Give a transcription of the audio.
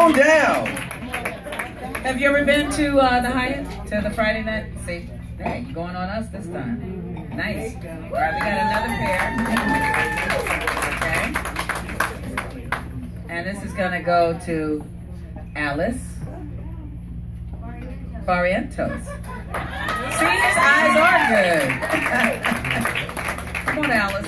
on down. Have you ever been to the Hyatt, to the Friday night? See, hey, going on us this time. Nice. All right, we got another pair. Okay. And this is gonna go to Alice Barrientos. See, his eyes are good. Come on, Alice.